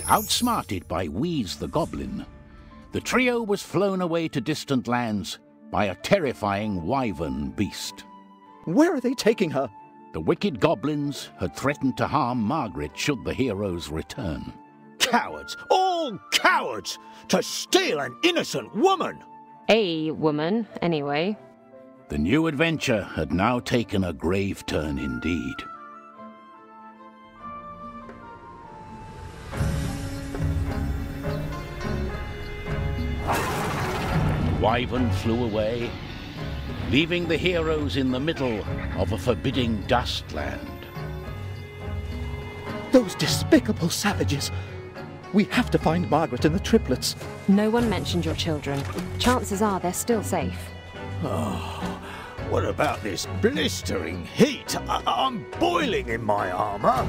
Outsmarted by Wheeze the Goblin, the trio was flown away to distant lands by a terrifying wyvern beast. Where are they taking her? The wicked goblins had threatened to harm Margaret should the heroes return. Cowards! All cowards! To steal an innocent woman! A woman, anyway. The new adventure had now taken a grave turn indeed. Wyvern flew away, leaving the heroes in the middle of a forbidding dustland. Those despicable savages! We have to find Margaret and the triplets. No one mentioned your children. Chances are they're still safe. Oh, what about this blistering heat? I'm boiling in my armor.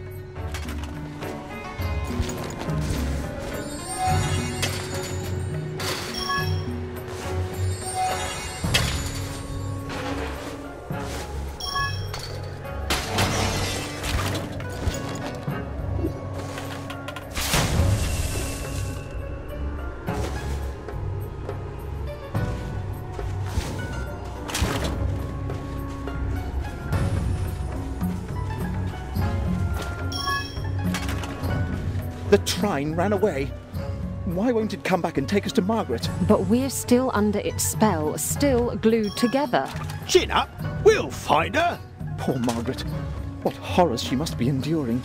The trine ran away. Why won't it come back and take us to Margaret? But we're still under its spell, still glued together. Chin up, we'll find her. Poor Margaret. What horrors she must be enduring.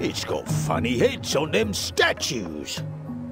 It's got funny heads on them statues.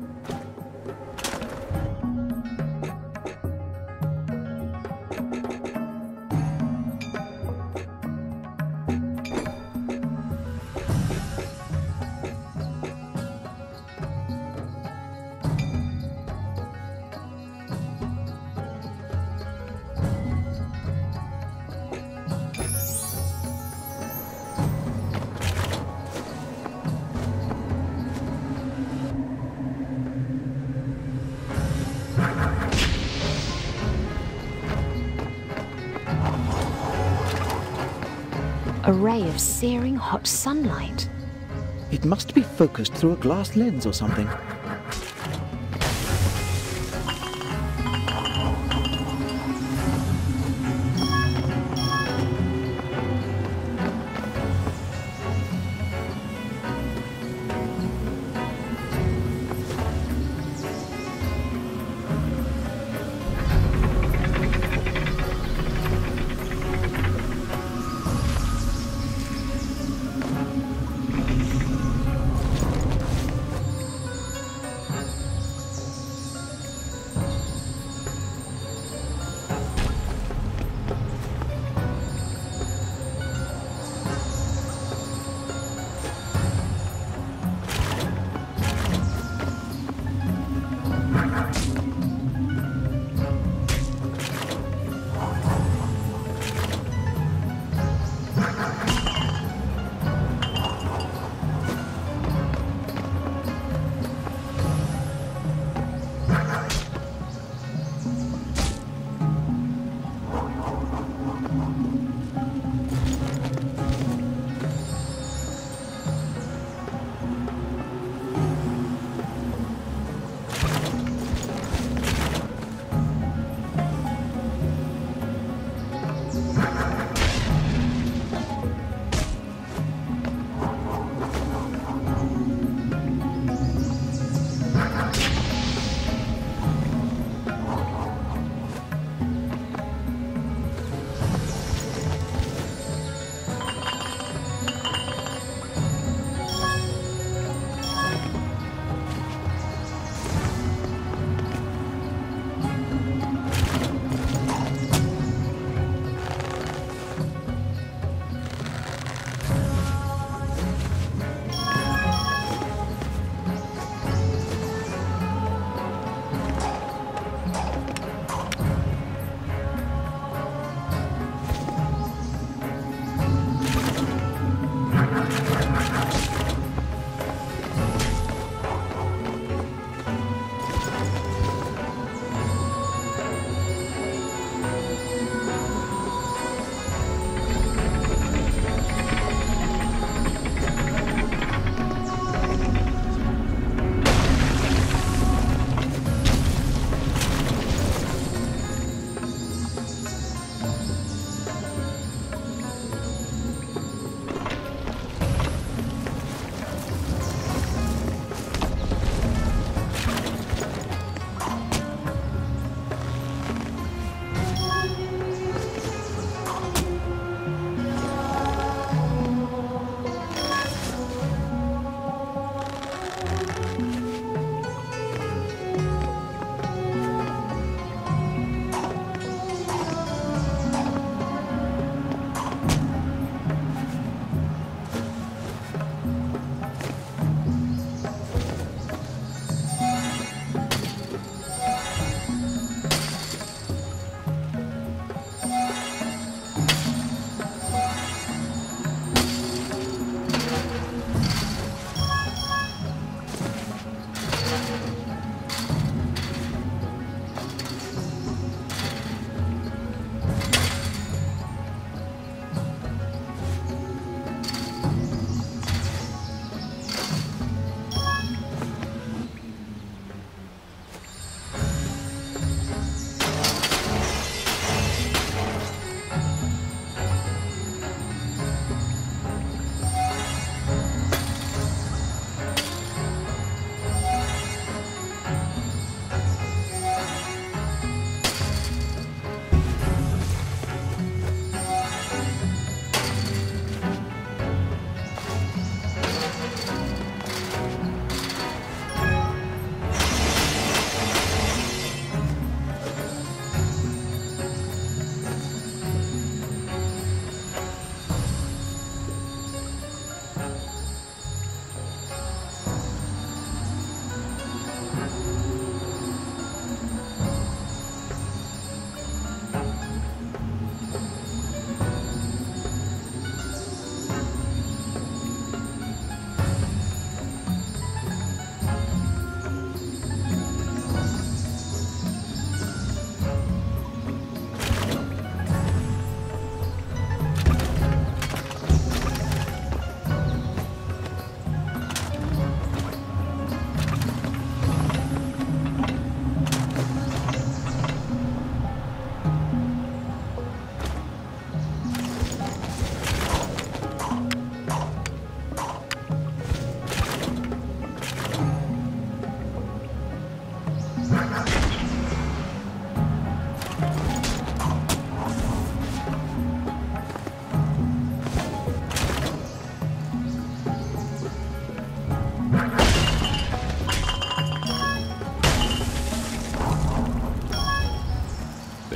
A ray of searing hot sunlight. It must be focused through a glass lens or something.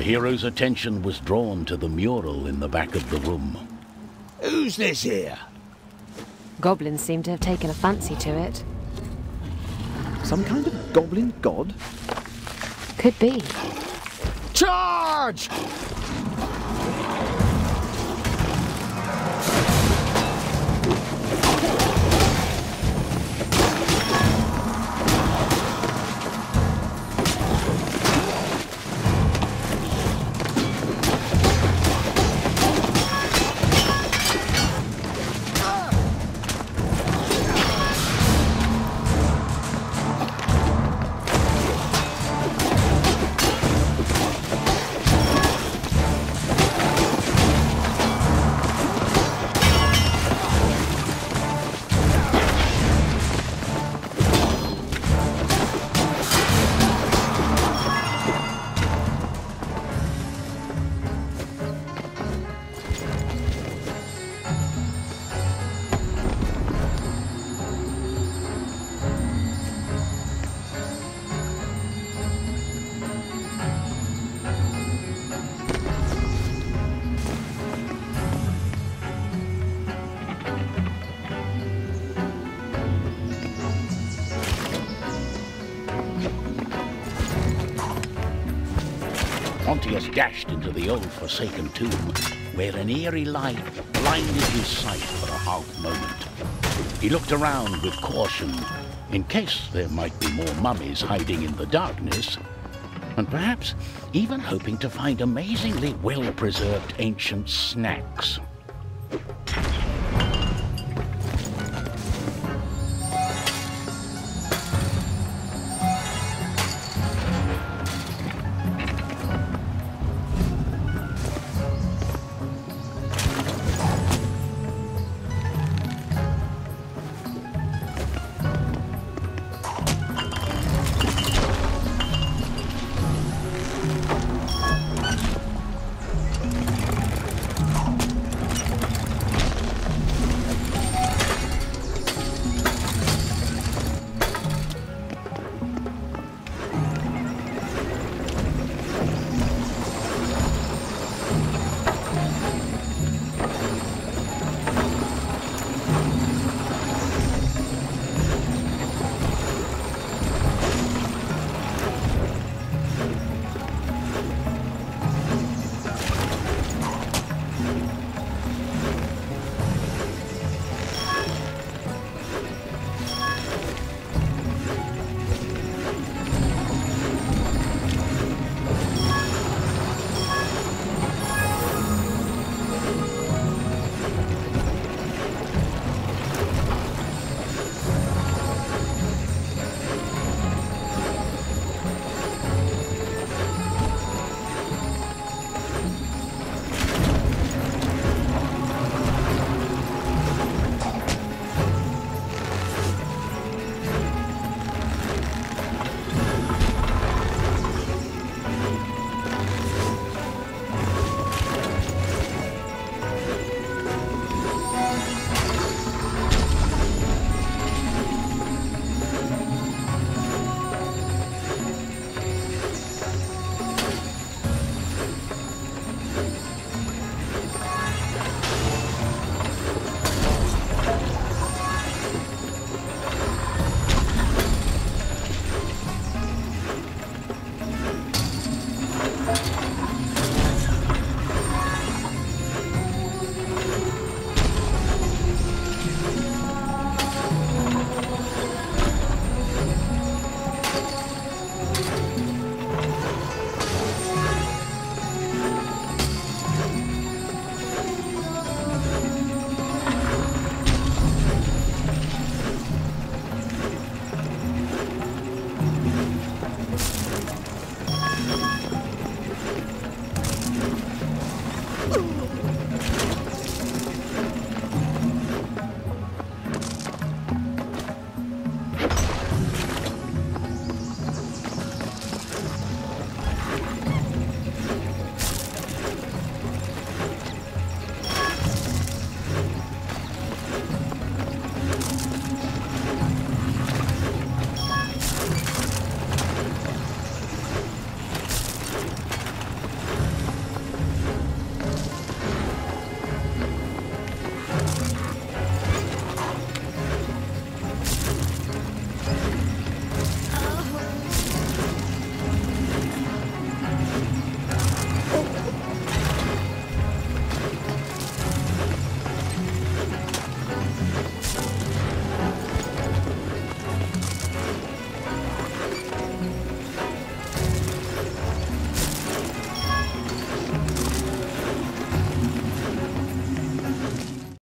The hero's attention was drawn to the mural in the back of the room. Who's this here? Goblins seem to have taken a fancy to it. Some kind of goblin god? Could be. Charge! Pontius dashed into the old forsaken tomb, where an eerie light blinded his sight for a half moment. He looked around with caution, in case there might be more mummies hiding in the darkness, and perhaps even hoping to find amazingly well-preserved ancient snacks.